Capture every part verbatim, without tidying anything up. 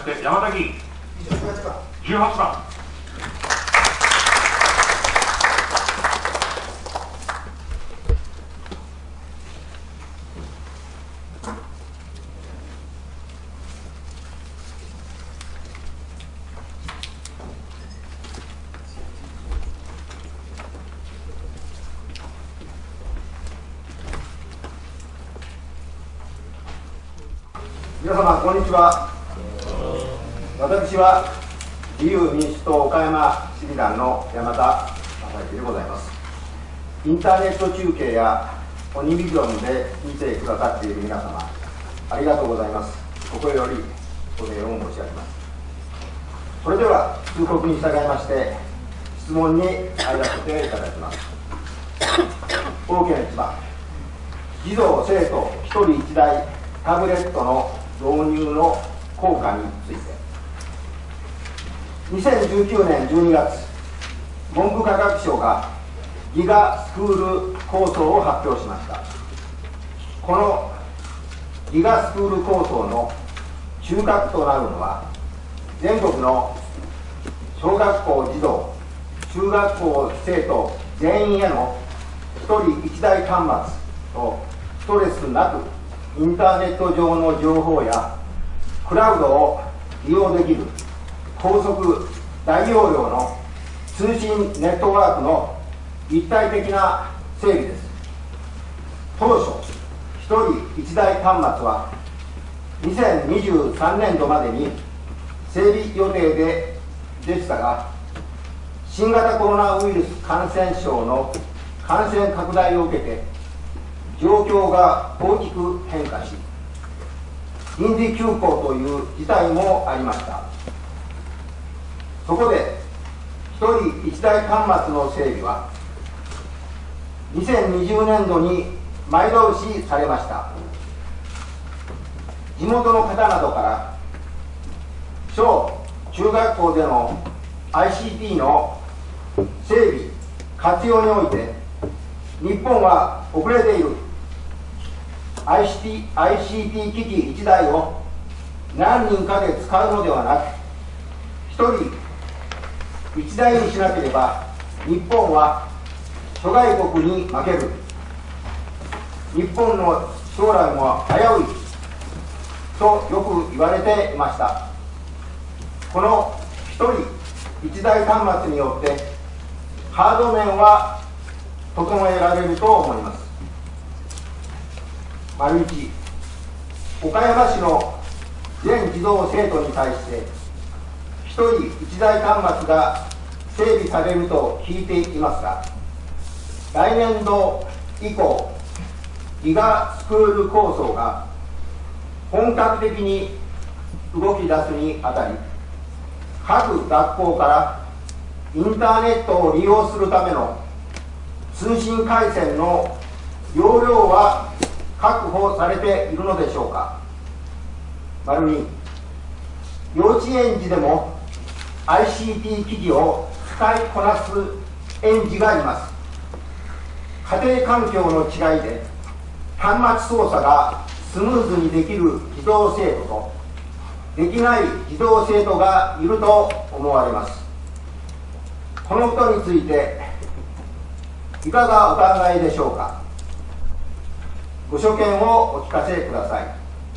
して山田議員じゅうはちばん。 皆様こんにちは。私は自由民主党岡山市議団の山田正幸でございます。インターネット中継や鬼ビジョンで見てくださっている皆様、ありがとうございます。心よりお礼を申し上げます。それでは通告に従いまして質問に入らせていただきます。大きないちばん、児童生徒ひとりいちだいタブレットの導入の効果について、にせんじゅうきゅうねんじゅうにがつ、文部科学省がギガスクール構想を発表しました。このギガスクール構想の中核となるのは、全国の小学校児童、中学校生徒全員へのひとりいちだい端末とストレスなくインターネット上の情報やクラウドを利用できる高速大容量の通信ネットワークの一体的な整備です。当初ひとりいちだい端末はにせんにじゅうさんねんどまでに整備予定ででしたが、新型コロナウイルス感染症の感染拡大を受けて状況が大きく変化し、臨時休校という事態もありました。そこでひとりいちだい端末の整備はにせんにじゅうねんどに前倒しされました。地元の方などから小中学校での アイシーティー の整備活用において日本は遅れている、アイシーティー 機器いちだいを何人かで使うのではなく、ひとりいちだいにしなければ日本は諸外国に負ける、日本の将来も危ういとよく言われていました。このひとりいちだい端末によってハード面は整えられると思います。丸一、岡山市の全児童生徒に対してひとりいちだい端末が整備されると聞いていますが、来年度以降ギガスクール構想が本格的に動き出すにあたり、各学校からインターネットを利用するための通信回線の容量は確保されているのでしょうか。丸に、幼稚園児でも アイシーティー 機器を使いこなす園児がいます。家庭環境の違いで端末操作がスムーズにできる児童生徒とできない児童生徒がいると思われます。このことについていかがお考えでしょうか。ご所見をお聞かせください。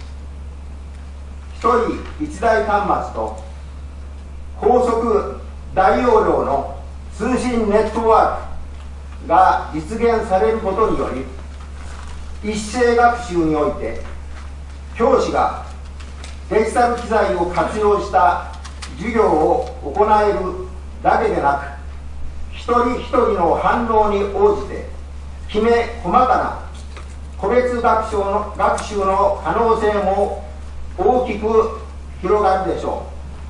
ひとりいちだい端末と高速大容量の通信ネットワークが実現されることにより、一斉学習において教師がデジタル機材を活用した授業を行えるだけでなく、一人一人の反応に応じてきめ細かな個別学習の学習の可能性も大きく広がるでしょ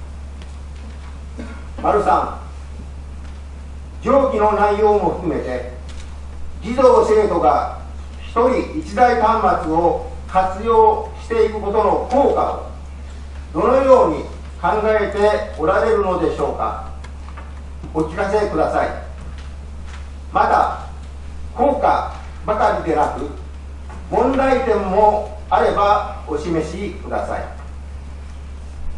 う。丸さん、上記の内容も含めて児童生徒がひとりいちだい端末を活用していくことの効果をどのように考えておられるのでしょうか。お聞かせください。また効果ばかりでなく問題点もあればお示しください。ひ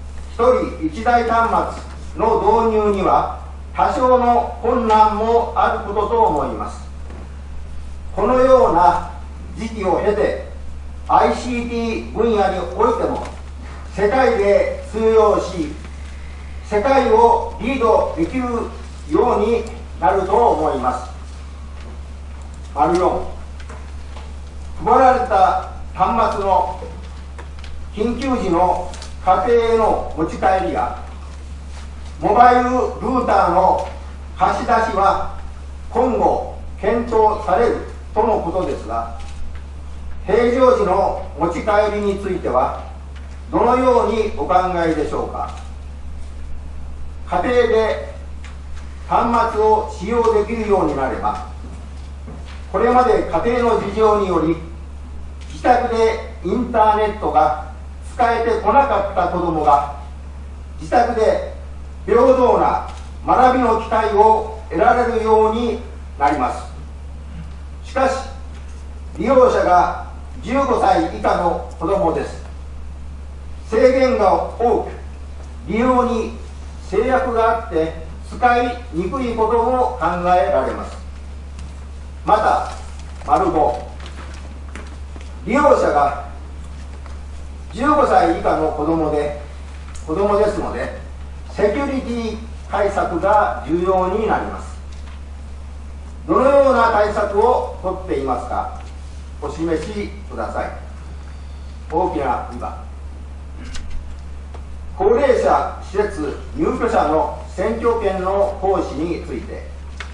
人一台端末の導入には多少の困難もあることと思います。このような時期を経て アイシーティー 分野においても世界で通用し、世界をリードできるようになると思います。丸よん、配られた端末の緊急時の家庭への持ち帰りやモバイルルーターの貸し出しは今後検討されるとのことですが、平常時の持ち帰りについてはどのようにお考えでしょうか。家庭で端末を使用できるようになれば、これまで家庭の事情により自宅でインターネットが使えてこなかった子どもが自宅で平等な学びの機会を得られるようになります。しかし利用者がじゅうごさい以下の子どもです。制限が多く利用に制約があって使いにくいことも考えられます。また丸ご、利用者がじゅうごさい以下の子どもで子どもですので、セキュリティ対策が重要になります。どのような対策を取っていますか、お示しください。大きなにばん、高齢者施設入居者の選挙権の行使について、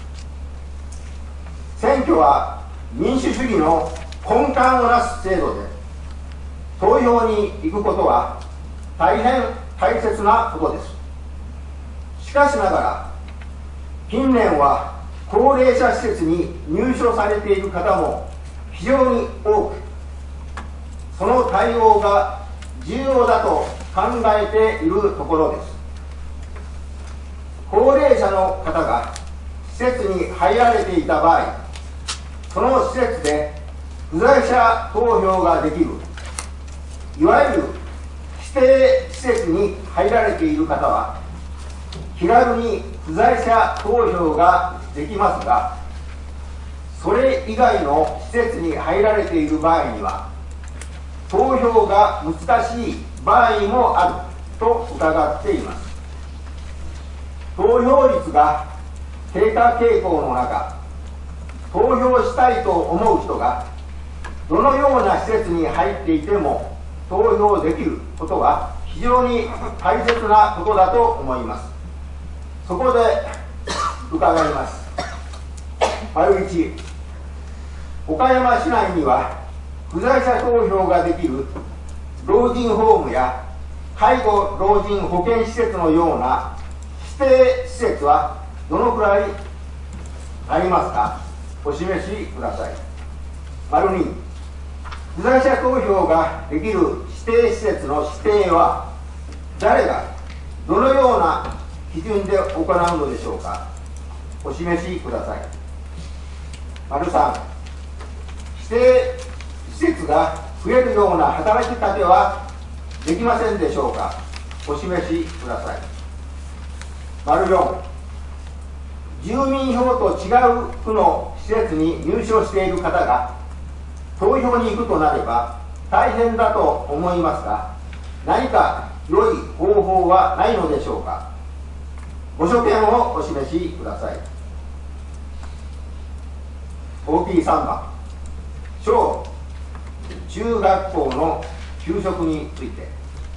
選挙は民主主義の根幹をなす制度で、投票に行くことは大変大切なことです。しかしながら近年は高齢者施設に入所されている方も非常に多く、その対応が重要だと考えているところです。高齢者の方が施設に入られていた場合、その施設で不在者投票ができる、いわゆる指定施設に入られている方は気軽に不在者投票ができますが、それ以外の施設に入られている場合には投票が難しい場合もあると伺っています。投票率が低下傾向の中、投票したいと思う人がどのような施設に入っていても投票できることは非常に大切なことだと思います。そこで伺います。丸いち、岡山市内には不在者投票ができる老人ホームや介護老人保健施設のような指定施設はどのくらいありますか、お示しください。丸に、不在者投票ができる指定施設の指定は誰がどのような基準で行うのでしょうか、お示しください。丸さん、指定施設が増えるような働きかけはできませんでしょうか、お示しください。丸よん、住民票と違う区の施設に入所している方が投票に行くとなれば大変だと思いますが、何か良い方法はないのでしょうか、ご所見をお示しください。大きいさんばん、小中学校の給食について。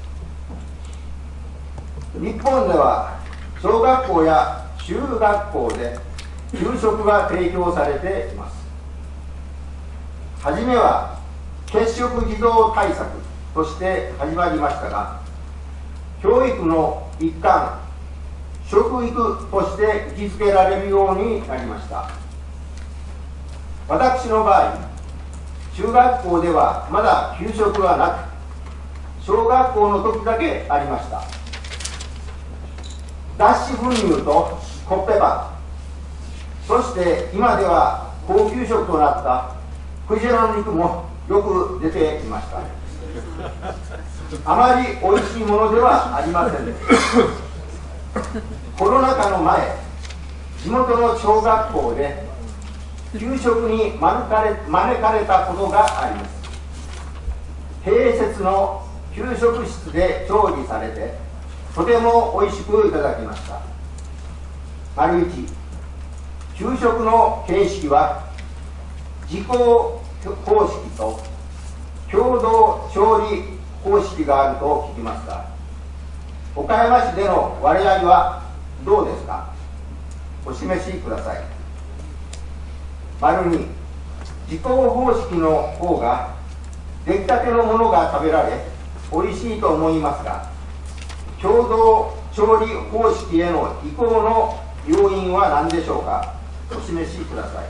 日本では小学校や中学校で給食が提供されています。はじめは欠食児童対策として始まりましたが、教育の一環、食育として位置づけられるようになりました。私の場合、中学校ではまだ給食はなく、小学校の時だけありました。脱脂粉乳とコッペパン、そして今では高級食となったクジラの肉もよく出ていました。 あまりおいしいものではありませんでした。コロナ禍の前、地元の小学校で給食に招かれ、招かれたことがあります。併設の給食室で調理されて、とてもおいしくいただきました。丸一、給食の形式は自公方式と共同調理方式があると聞きました。岡山市での割合はどうですか？お示しください。丸に、自公方式の方が出来たてのものが食べられおいしいと思いますが、共同調理方式への移行の要因は何でしょうか？お示しください。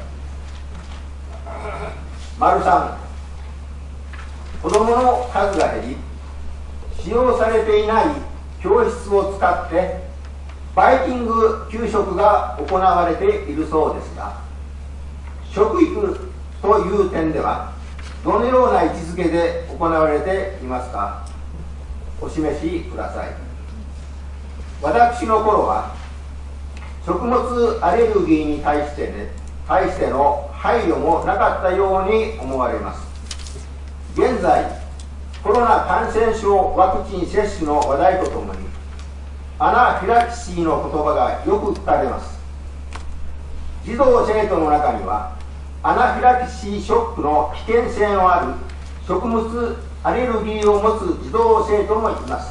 丸さん、子どもの数が減り、使用されていない教室を使ってバイキング給食が行われているそうですが、食育という点ではどのような位置づけで行われていますか？お示しください。私の頃は食物アレルギーに対して、ね、対しての配慮もなかったように思われます。現在、コロナ感染症ワクチン接種の話題とともに、アナフィラキシーの言葉がよく聞かれます。児童生徒の中には、アナフィラキシーショックの危険性のある食物アレルギーを持つ児童生徒もいます。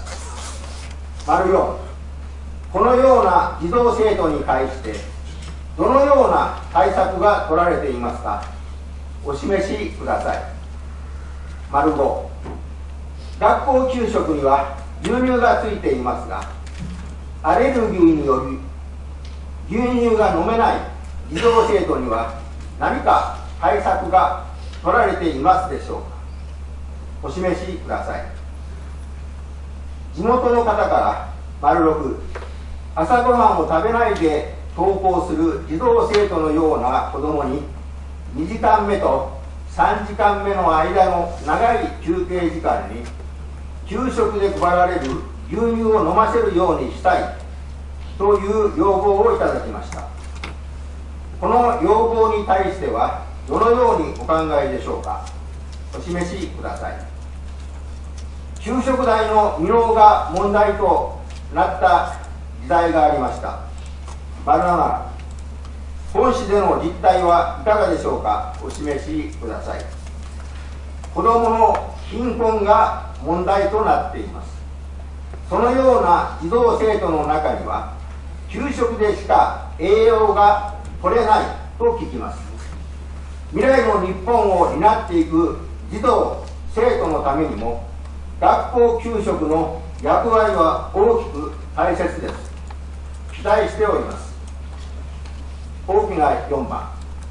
丸よん、このような児童生徒に対してどのような対策が取られていますか？お示しください。丸ご、学校給食には牛乳がついていますが、アレルギーにより牛乳が飲めない児童生徒には何か対策が取られていますでしょうか？お示しください。地元の方から丸ろく、朝ごはんを食べないで登校する児童生徒のような子どもににじかんめとさんじかんめの間の長い休憩時間に給食で配られる牛乳を飲ませるようにしたいという要望をいただきました。この要望に対してはどのようにお考えでしょうか？お示しください。給食代の未納が問題となった時代がありました。丸なな、本市での実態はいかがでしょうか？お示しください。子どもの貧困が問題となっています。そのような児童生徒の中には、給食でしか栄養が取れないと聞きます。未来の日本を担っていく児童生徒のためにも、学校給食の役割は大きく大切です。期待しております。大きなよんばん、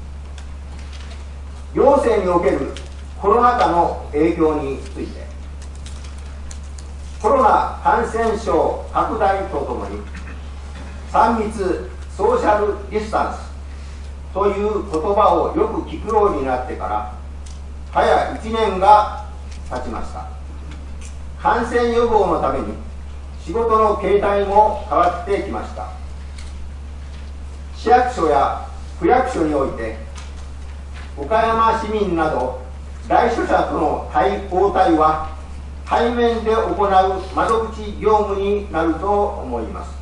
行政におけるコロナ禍の影響について、コロナ感染症拡大とともにさん密ソーシャルディスタンスという言葉をよく聞くようになってから早いちねんが経ちました。感染予防のために仕事の形態も変わってきました。市役所や区役所において岡山市民など来所者との対応対は対面で行う窓口業務になると思います。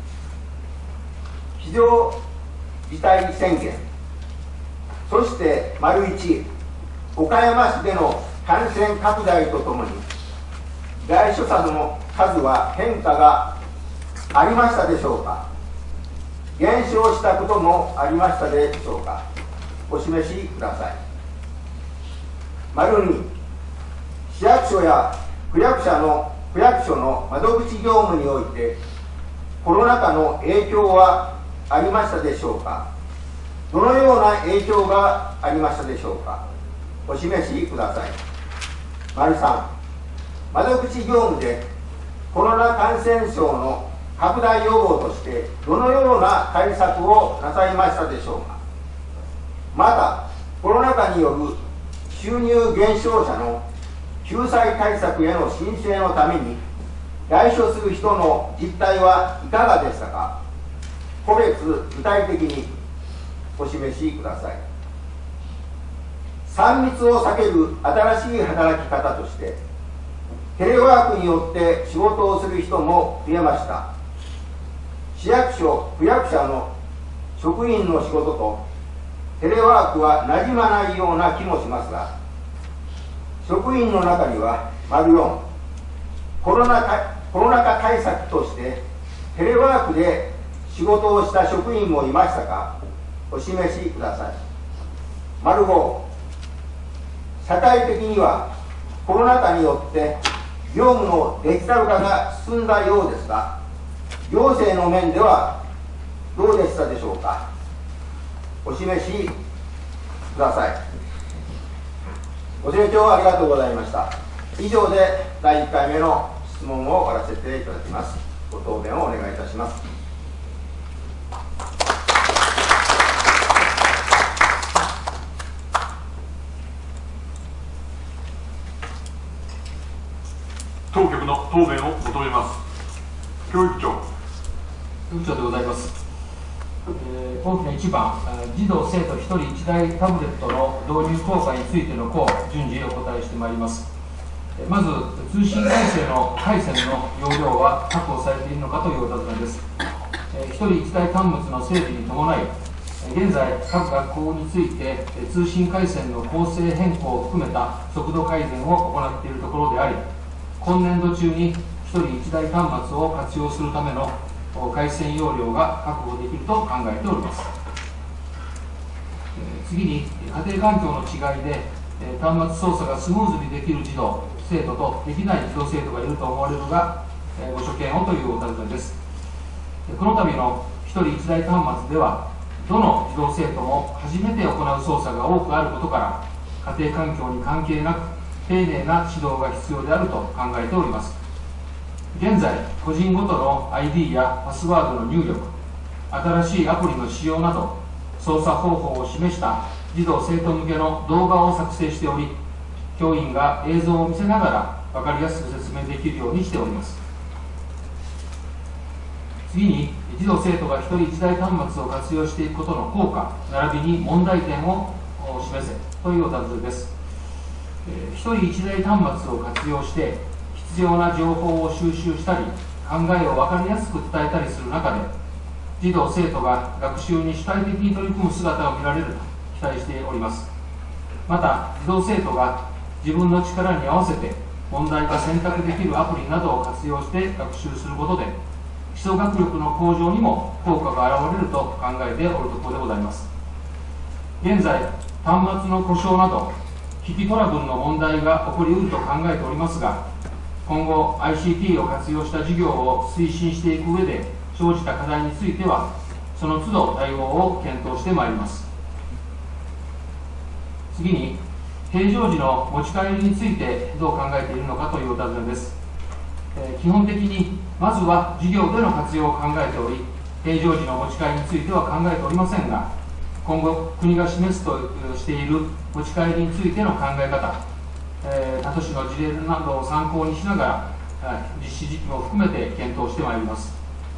非常事態宣言、そして丸一、岡山市での感染拡大とともに来所者の数は変化がありましたでしょうか？減少したこともありましたでしょうか？お示しください。丸に、市役所や区役所の区役所の窓口業務においてコロナ禍の影響はありましたでしょうか？どのような影響がありましたでしょうか？お示しください。丸さん、窓口業務でコロナ感染症の拡大予防としてどのような対策をなさいましたでしょうか？また、コロナ禍による収入減少者の給救済対策への申請のために来所する人の実態はいかがでしたか。個別具体的にお示しください。さん密を避ける新しい働き方として、テレワークによって仕事をする人も増えました。市役所、区役所の職員の仕事とテレワークはなじまないような気もしますが、職員の中には、丸よん、コロナ禍、コロナ禍対策としてテレワークで仕事をした職員もいましたか、お示しください。丸ご、社会的にはコロナ禍によって業務のデジタル化が進んだようですが、行政の面ではどうでしたでしょうか、お示しください。ご清聴ありがとうございました。以上でだいいっかいめの質問を終わらせていただきます。ご答弁をお願いいたします。 当局の答弁を求めます。教育長。 教育長でございます。えー、大きな一番、児童生徒ひとりいちだいタブレットの導入効果についての項、順次お答えしてまいります。まず、通信体制の回線の容量は確保されているのかというお尋ねです。えー、ひとりいちだい端末の整備に伴い、現在、各学校について通信回線の構成変更を含めた速度改善を行っているところであり、今年度中にひとりいちだい端末を活用するための回線容量が確保できると考えております。次に、家庭環境の違いで端末操作がスムーズにできる児童生徒とできない児童生徒がいると思われるが、ご所見をというお尋ねです。この度のひとりいちだい端末では、どの児童生徒も初めて行う操作が多くあることから、家庭環境に関係なく丁寧な指導が必要であると考えております。現在、個人ごとの アイディー やパスワードの入力、新しいアプリの使用など、操作方法を示した児童生徒向けの動画を作成しており、教員が映像を見せながら分かりやすく説明できるようにしております。次に、児童生徒がひとりいちだい端末を活用していくことの効果、並びに問題点を示せというお尋ねです。ひとりいちだい端末を活用して必要な情報を収集したり、考えを分かりやすく伝えたりする中で、児童生徒が学習に主体的に取り組む姿を見られると期待しております。また、児童生徒が自分の力に合わせて問題が選択できるアプリなどを活用して学習することで、基礎学力の向上にも効果が現れると考えておるところでございます。現在、端末の故障など機器トラブルの問題が起こりうると考えておりますが、今後 アイシーティー を活用した事業を推進していく上で生じた課題については、その都度対応を検討してまいります。次に、平常時の持ち帰りについてどう考えているのかというお尋ねです。えー、基本的にまずは事業での活用を考えており、平常時の持ち帰りについては考えておりませんが、今後国が示すとしている持ち帰りについての考え方、えー、他都市の事例などを参考にしながら、実施時期も含めて検討してまいります。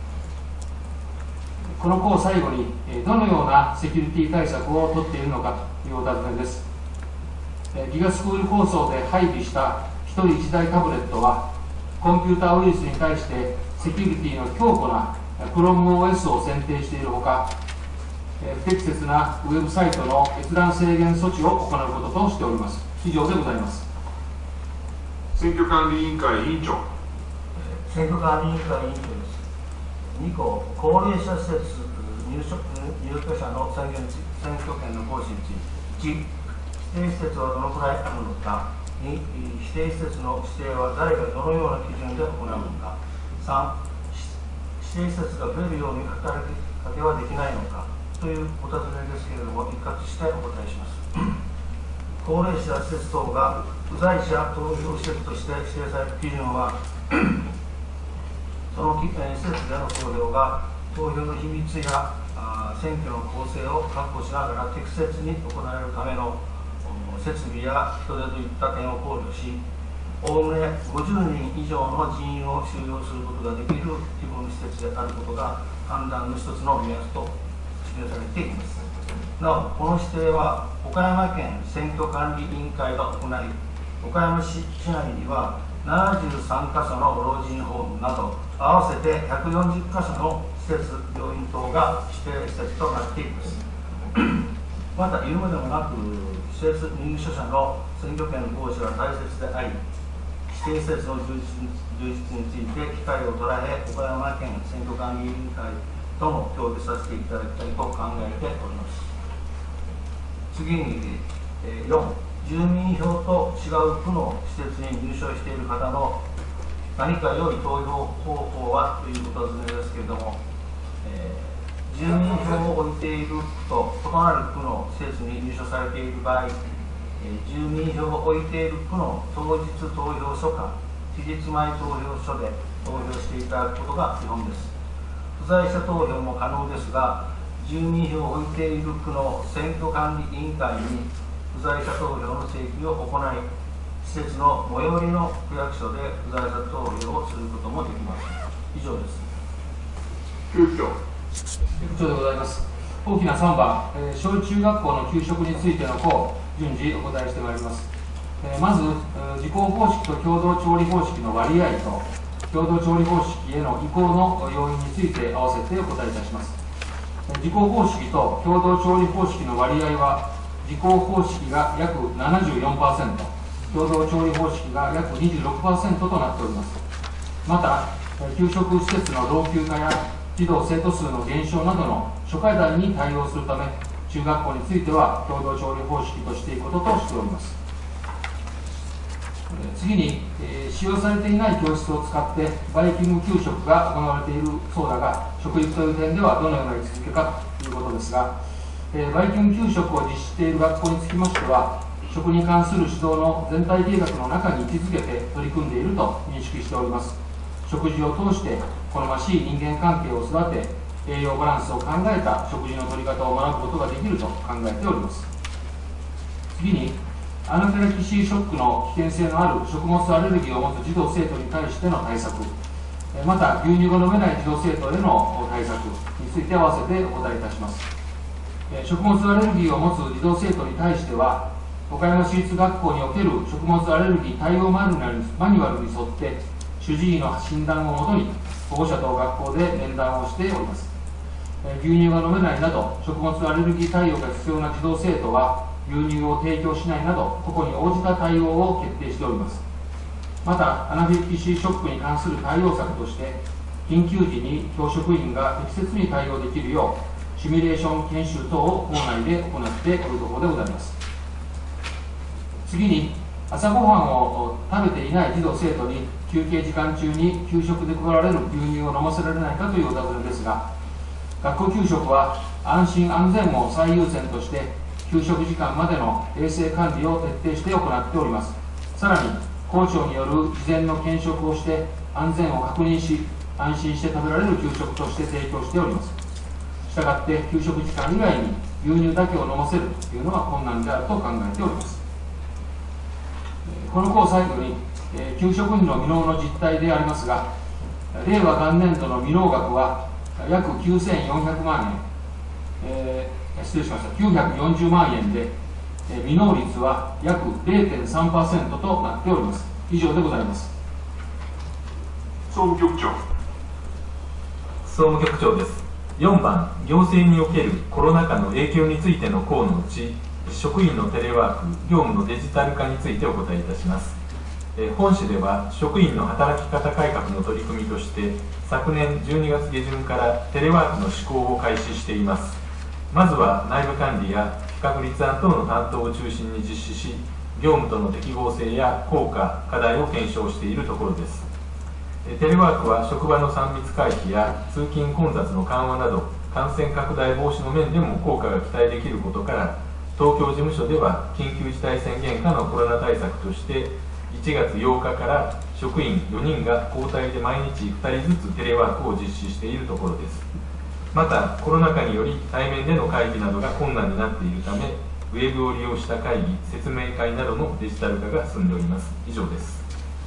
この項最後に、どのようなセキュリティ対策を取っているのかというお尋ねです。ギガスクール構想で配備したひとりいちだいタブレットは、コンピューターウイルスに対してセキュリティの強固な クロームオーエス を選定しているほか、不適切なウェブサイトの閲覧制限措置を行うこととしております。以上でございます。 選挙管理委員会委員長。 選挙管理委員会委員長です。に項、高齢者施設入所入居者の選挙選挙権の行使について、いち、指定施設はどのくらいあるのか、に、指定施設の指定は誰がどのような基準で行うのか、さん、指定施設が増えるように働きかけはできないのかというお尋ねですけれども、一括してお答えします。高齢者施設等が不在者投票施設として指定される基準は、その施設での投票が投票の秘密や選挙の公正を確保しながら適切に行われるための設備や人手といった点を考慮し、 おおむねごじゅうにん以上の人員を収容することができる規模の施設であることが判断の一つの目安と示されています。なお、この指定は岡山県選挙管理委員会が行い、岡山市市内にはななじゅうさんかしょの老人ホームなど合わせてひゃくよんじゅっかしょの施設、病院等が指定施設となっています。また、言うまでもなく、施設入所者の選挙権の行使は大切であり、指定施設の充実について機会を捉え、岡山県選挙管理委員会とも協議させていただきたいと考えております。次に、よん、住民票と違う区の施設に入所している方の何か良い投票方法はというお尋ねですけれども、えー、住民票を置いている区と異なる区の施設に入所されている場合、えー、住民票を置いている区の当日投票所か期日前投票所で投票していただくことが基本です。不在者投票も可能ですが、住民票を置いている区の選挙管理委員会に不在者投票の請求を行い、施設の最寄りの区役所で不在者投票をすることもできます。以上です。 副区長。 副長でございます。大きなさんばん、えー、小中学校の給食についての項、順次お答えしてまいります。えー、まず、えー、自公方式と共同調理方式の割合と、共同調理方式への移行の要因について合わせてお答えいたします。自公方式と共同調理方式の割合は、自公方式が約 ななじゅうよんパーセント、共同調理方式が約 にじゅうろくパーセント となっております。また、給食施設の老朽化や児童生徒数の減少などの諸課題に対応するため、中学校については共同調理方式としていくこととしております。次に、えー、使用されていない教室を使ってバイキング給食が行われているそうだが、食育という点ではどのような位置づけかということですが、えー、バイキング給食を実施している学校につきましては、食に関する指導の全体計画の中に位置づけて取り組んでいると認識しております。食事を通して好ましい人間関係を育て、栄養バランスを考えた食事の取り方を学ぶことができると考えております。次に、アナフィラキシーショックの危険性のある食物アレルギーを持つ児童生徒に対しての対策、また牛乳が飲めない児童生徒への対策について合わせてお答えいたします。食物アレルギーを持つ児童生徒に対しては、岡山市立学校における食物アレルギー対応マニュアルに沿って主治医の診断をもとに保護者と学校で面談をしております。牛乳が飲めないなど食物アレルギー対応が必要な児童生徒は牛乳を提供しないなど個々に応じた対応を決定しております。またアナフィラキシーショックに関する対応策として、緊急時に教職員が適切に対応できるようシミュレーション研修等を校内で行っておるところでございます。次に、朝ごはんを食べていない児童生徒に休憩時間中に給食で配られる牛乳を飲ませられないかというお尋ねですが、学校給食は安心安全を最優先として給食時間までの衛生管理を徹底して行っております。さらに校長による事前の検食をして安全を確認し、安心して食べられる給食として提供しております。したがって給食時間以外に牛乳だけを飲ませるというのは困難であると考えております。この項を最後に、えー、給食費の未納の実態でありますが、令和元年度の未納額は約きゅうせんよんひゃくまんえん、えー、失礼しました、きゅうひゃくよんじゅうまんえんで、えー、未納率は約 れいてんさんパーセント となっております。以上でございます。 総務局長。 総務局長です。よんばん、行政におけるコロナ禍の影響についての項のうち、職員のテレワーク、業務のデジタル化についてお答えいたします。え本市では職員の働き方改革の取り組みとして、昨年じゅうにがつげじゅんからテレワークの施行を開始しています。まずは内部管理や企画立案等の担当を中心に実施し、業務との適合性や効果、課題を検証しているところです。テレワークは職場のさん密回避や通勤混雑の緩和など、感染拡大防止の面でも効果が期待できることから、東京事務所では緊急事態宣言下のコロナ対策としていちがつようかから職員よにんが交代で毎日ふたりずつテレワークを実施しているところです。またコロナ禍により対面での会議などが困難になっているため、ウェブを利用した会議、説明会などのデジタル化が進んでおります。以上です。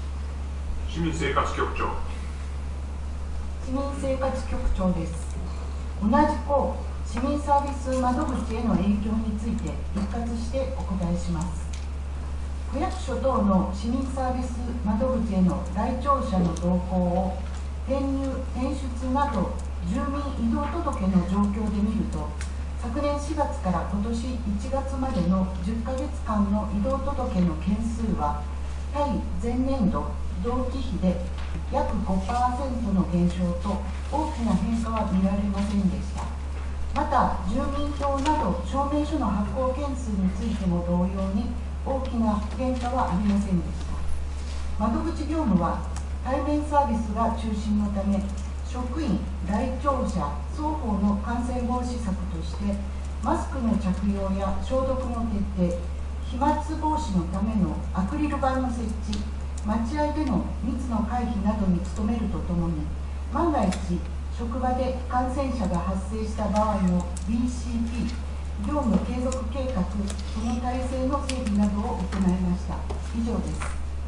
市民生活局長。 市民生活局長です。同じく市民サービス窓口への影響について一括してお答えします。区役所等の市民サービス窓口への来庁者の動向を転入・転出など住民移動届の状況で見ると、昨年しがつから今年いちがつまでのじゅっかげつかんの移動届の件数は対前年度同期比で約 ごパーセント の減少と大きな変化は見られませんでした。また住民票など証明書の発行件数についても同様に大きな変化はありませんでした。窓口業務は対面サービスが中心のため、職員、来庁者双方の感染防止策としてマスクの着用や消毒の徹底、飛沫防止のためのアクリル板の設置、待合での密の回避などに努めるとともに、万が一職場で感染者が発生した場合の ビーシーピー 業務継続計画、その体制の整備などを行いました。以上です。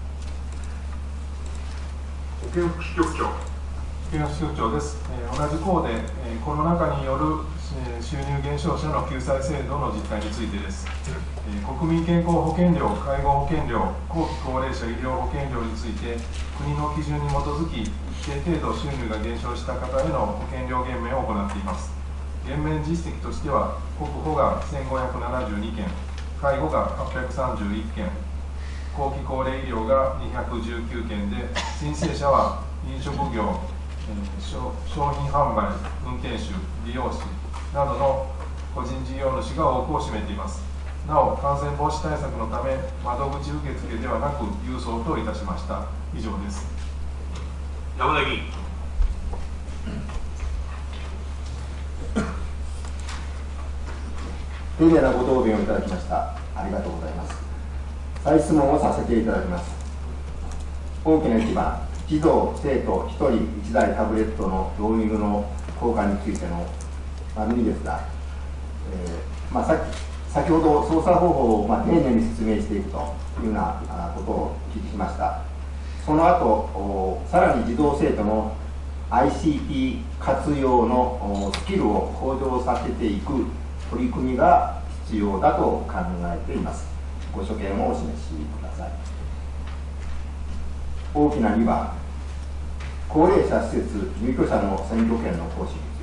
保健福祉局長。 保健福祉局長です。えー、同じ項で、えー、コロナ禍による、えー、収入減少者の救済制度の実態についてです。えー、国民健康保険料、介護保険料、後期高齢者医療保険料について、国の基準に基づき、一定程度収入が減少した方への保険料減免を行っています。減免実績としては、国保がせんごひゃくななじゅうにけん、介護がはっぴゃくさんじゅういっけん、後期高齢医療がにひゃくじゅうきゅうけんで、申請者は飲食業、えー、商品販売、運転手、美容師などの個人事業主が多くを占めています。なお、感染防止対策のため、窓口受付ではなく郵送といたしました。以上です。 山田議員。 丁寧なご答弁をいただきました。ありがとうございます。再質問をさせていただきます。大きな一番、児童・生徒ひとりいちだいタブレットの導入の効果についての丸にですが、えーまあ、さっき先ほど操作方法をまあ丁寧に説明していくというようなことをお聞きしました。その後、さらに児童・生徒の アイシーティー 活用のスキルを向上させていく取り組みが必要だと考えています。ご所見をお示しください。大きなにばん、高齢者施設入居者の選挙権の行使につい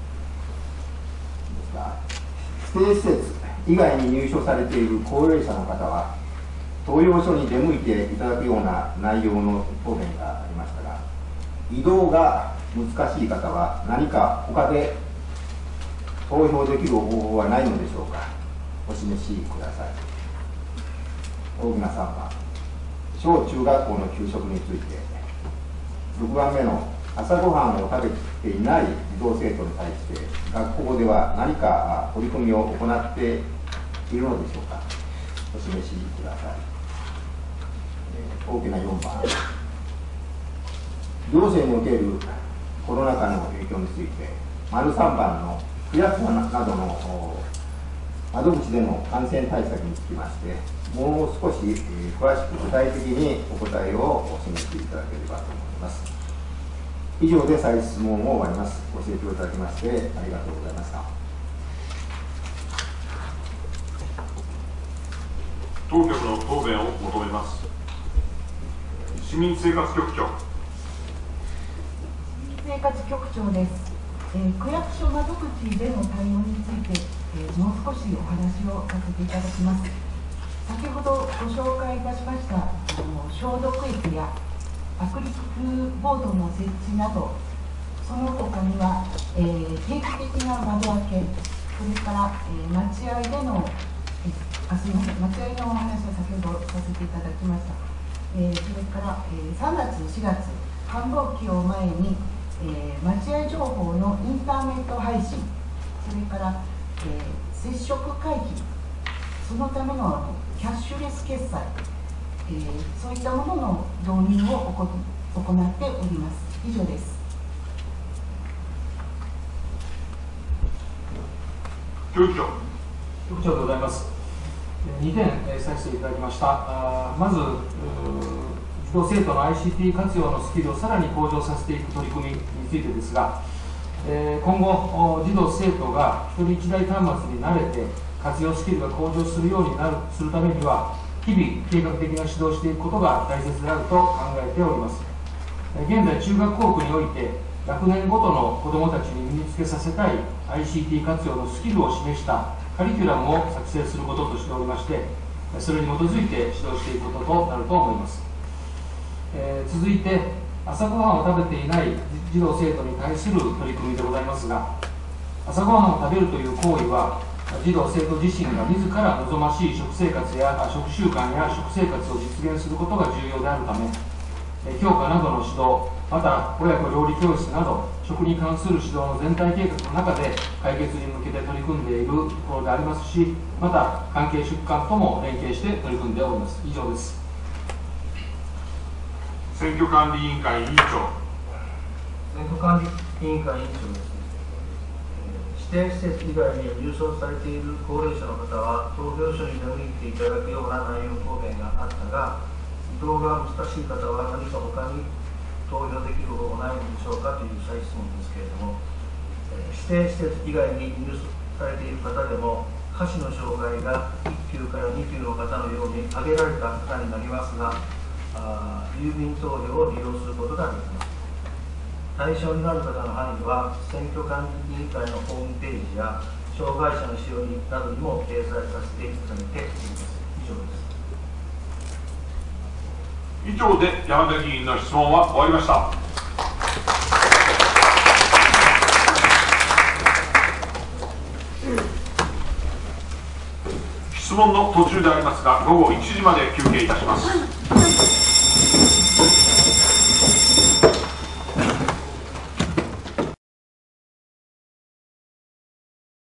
てですが、指定施設以外に入所されている高齢者の方は、投票所に出向いていただくような内容の答弁がありましたが、移動が難しい方は何か他で投票できる方法はないのでしょうか。お示しください。大きなさんばん、小中学校の給食について、ろくばんめの朝ごはんを食べていない児童生徒に対して学校では何か取り組みを行っているのでしょうか。お示しください。えー、大きなよんばん、行政におけるコロナ禍の影響について、丸さんばんの区役所などの窓口での感染対策につきまして、もう少し、えー、詳しく具体的にお答えをお示していただければと思います。以上で再質問を終わります。ご清聴いただきましてありがとうございました。 当局の答弁を求めます。市民生活局長。 生活局長です。えー、区役所窓口での対応について、えー、もう少しお話をさせていただきます。先ほどご紹介いたしましたあの消毒液やアクリルボードの設置など、その他には、えー、定期的な窓開け、それから、えー、待合での、えー、あすみません、待合のお話は先ほどさせていただきました。えー、それから、えー、さんがつ、しがつ、繁忙期を前に、えー、待合情報のインターネット配信、それから、えー、接触回避、そのためのキャッシュレス決済、えー、そういったものの導入を行っております。以上です。 局長。 局長でございます。にてん、えー、させていただきました。あまず、 児童生徒の アイシーティー 活用のスキルをさらに向上させていく取り組みについてですが、えー、今後、児童生徒が一人一台端末に慣れて活用スキルが向上するようになるするためには、日々計画的な指導をしていくことが大切であると考えております。現在、中学校区において学年ごとの子どもたちに身につけさせたい アイシーティー 活用のスキルを示したカリキュラムを作成することとしておりまして、それに基づいて指導していくこととなると思います。えー、続いて、朝ごはんを食べていない児童生徒に対する取り組みでございますが、朝ごはんを食べるという行為は、児童生徒自身が自ら望ましい食生活や食習慣や食生活を実現することが重要であるため、教科などの指導、また親子料理教室など食に関する指導の全体計画の中で解決に向けて取り組んでいるところでありますし、また関係出管とも連携して取り組んでおります。以上です。 選挙管理委員会委員長。 選挙管理委員会委員長です。指定施設以外に入所されている高齢者の方は投票所に出向いていただくような内容答弁があったが、移動が難しい方は何か他に投票できる方法ないのでしょうかという再質問ですけれども、指定施設以外に入所されている方でも下肢の障害がいっ級からに級の方のように挙げられた方になりますが、あ郵便投票を利用することができます。対象になる方の範囲は選挙管理委員会のホームページや障害者のしおりなどにも掲載させていただいております。以上です。 以上で山田議員の質問は終わりました。質問の途中でありますが、午後いちじまで休憩いたします。